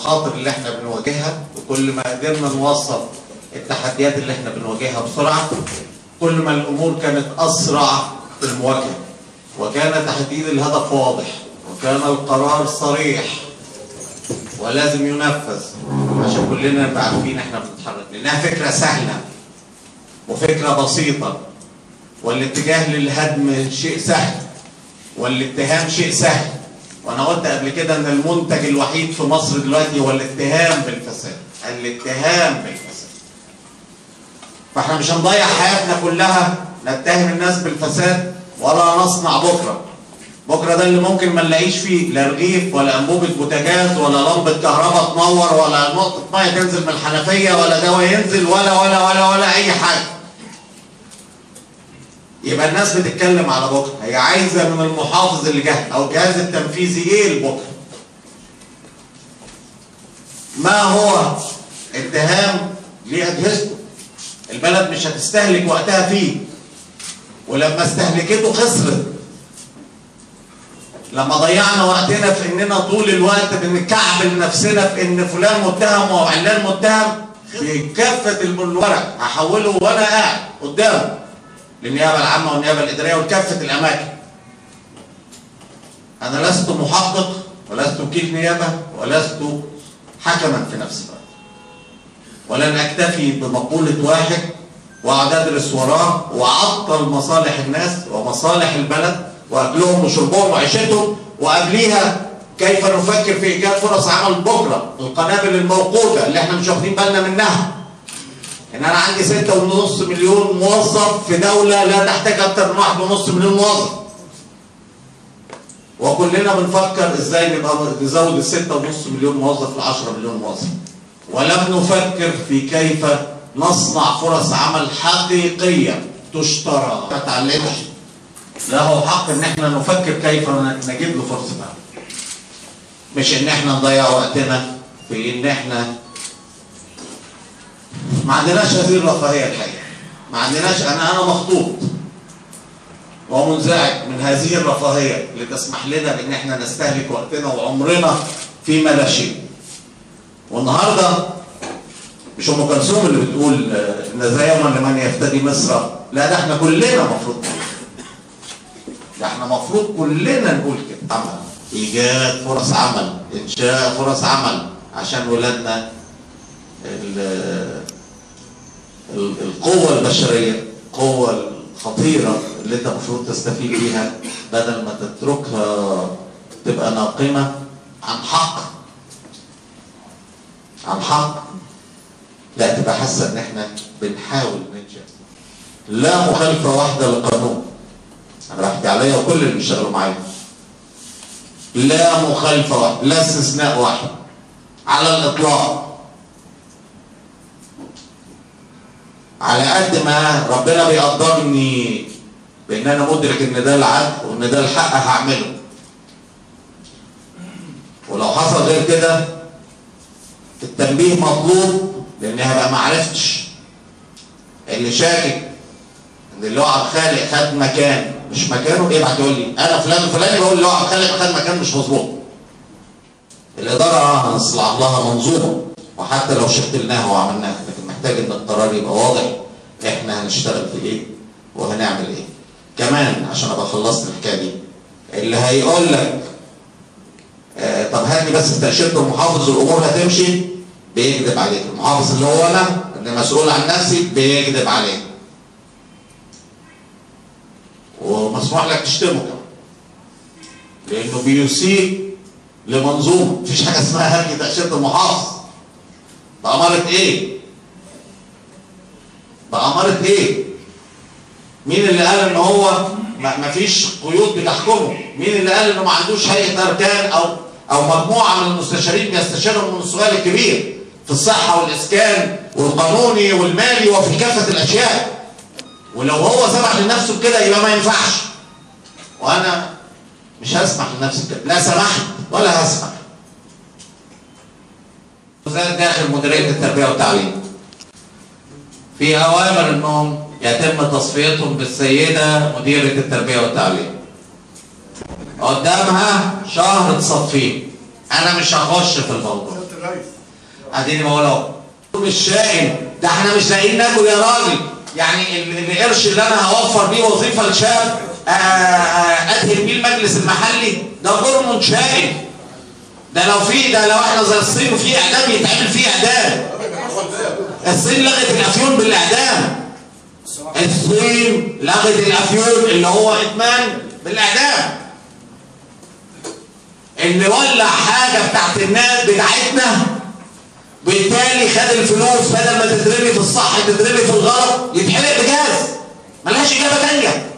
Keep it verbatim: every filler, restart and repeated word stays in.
المخاطر اللي احنا بنواجهها، وكل ما قدرنا نوصل التحديات اللي احنا بنواجهها بسرعه، كل ما الامور كانت اسرع في المواجهه، وكان تحديد الهدف واضح، وكان القرار صريح ولازم ينفذ عشان كلنا نبقى عارفين احنا بنتحرك، لانها فكره سهله وفكره بسيطه، والاتجاه للهدم شيء سهل، والاتهام شيء سهل. وانا قلت قبل كده ان المنتج الوحيد في مصر دلوقتي هو الاتهام بالفساد، الاتهام بالفساد. فاحنا مش هنضيع حياتنا كلها نتهم الناس بالفساد ولا نصنع بكره. بكره ده اللي ممكن ما نلاقيش فيه لا رغيف ولا انبوبه بوتاجاز ولا لمبه كهرباء تنور ولا نقطه ميه تنزل من الحنفيه ولا دواء ينزل ولا ولا ولا ولا اي حاجه. يبقى الناس بتتكلم على بكره، هي عايزه من المحافظ اللي جه او الجهاز التنفيذي ايه لبكره؟ ما هو اتهام لاجهزته. البلد مش هتستهلك وقتها فيه، ولما استهلكته خسرت. لما ضيعنا وقتنا في اننا طول الوقت بنكعبل نفسنا في ان فلان متهم وعلان متهم، بكافه الورق هحوله وانا قاعد قدامه للنيابه العامه والنيابه الاداريه وكافه الاماكن. انا لست محقق ولست وكيل نيابه ولست حكما في نفس الوقت، ولن اكتفي بمقوله واحد واقعد ادرس وراه واعطل مصالح الناس ومصالح البلد واكلهم وشربهم وعيشتهم، وقبليها كيف نفكر في ايجاد فرص عمل بكره. القنابل الموقوته اللي احنا مش واخدين بالنا منها، ان انا عندي ستة ونص مليون موظف في دوله لا تحتاج اكثر من واحد ونص مليون موظف، وكلنا بنفكر ازاي نبقى نزود الستة ونص مليون موظف ل عشرة مليون موظف، ولم نفكر في كيف نصنع فرص عمل حقيقيه تشترى. ما تعلمش له حق ان احنا نفكر كيف نجيب له فرصه عمل، مش ان احنا نضيع وقتنا في ان احنا ما عندناش هذه الرفاهيه. الحقيقه ما عندناش. انا انا مخطوط ومنزعج من هذه الرفاهيه اللي تسمح لنا بان احنا نستهلك وقتنا وعمرنا فيما لا شيء. والنهارده مش ام كلثوم اللي بتقول ان ذا يوما لمن يفتدي مصر، لا ده احنا كلنا المفروض، ده احنا المفروض كلنا نقول كده. عمل، ايجاد فرص عمل، انشاء فرص عمل عشان ولادنا. القوة البشرية، القوة الخطيرة اللي انت المفروض تستفيد بيها، بدل ما تتركها تبقى ناقمة عن حق عن حق لا، تبقى حاسة ان احنا بنحاول ننشأ. لا مخالفة واحدة للقانون، انا بحكي عليا وكل اللي بيشتغلوا معايا، لا مخالفة واحدة، لا استثناء واحد على الاطلاق. على قد ما ربنا بيقدرني بان انا مدرك ان ده العدل وان ده الحق هعمله، ولو حصل غير كده التنبيه مطلوب، لان هبقى ما عرفتش. اللي شاكك ان اللوع الخالق خد مكان مش مكانه يبعت يقول لي انا فلان الفلاني بقول اللوع الخالق خد مكان مش مظبوط. الاداره هنصنع لها منظومه، وحتى لو شكلناها وعملناها، لكن محتاج ان القرار يبقى واضح احنا هنشتغل في ايه وهنعمل ايه. كمان عشان ابقى خلصت الحكايه دي، اللي هيقول لك آه طب هات لي بس تاشيره المحافظ والامور هتمشي، بيكذب عليك. المحافظ اللي هو انا اللي مسؤول عن نفسي بيكذب عليك، ومسموح لك تشتمه كمان لانه بيسيء لمنظومه. مفيش حاجه اسمها هات لي تاشيره المحافظ. بأمارة ايه؟ بأمارة ايه؟ مين اللي قال ان هو مفيش قيود بتحكمه؟ مين اللي قال انه ما عندوش هيئة اركان او او مجموعة من المستشارين بيستشيرهم من الصغير الكبير في الصحة والاسكان والقانوني والمالي وفي كافة الاشياء؟ ولو هو سمح لنفسه بكده يبقى ما ينفعش. وانا مش هسمح لنفسي بكده، لا سمحت ولا هسمح. وزارة داخل مديرية التربية والتعليم في أوامر إنهم يتم تصفيتهم بالسيدة مديرة التربية والتعليم. قدامها شهر تصفيه. أنا مش هخش في الموضوع. اديني بقول اهو مش شائن، ده احنا مش لاقيين ناكل يا راجل. يعني القرش اللي انا هوفر بيه وظيفه لشاب ادهن بيه المجلس المحلي ده غرم شائن. ده لو في ده لو احنا زي الصين وفي اعدام يتعمل فيه اعدام. الصين لغت الافيون بالاعدام. الصين لغت الافيون اللي هو ادمان بالاعدام. اللي ولع حاجه بتاعت الناس بتاعتنا بالتالي خد الفلوس بدل ما تترمي في الصح تترمي في الغلط يتحرق بجاز. ملهاش اجابه ثانيه.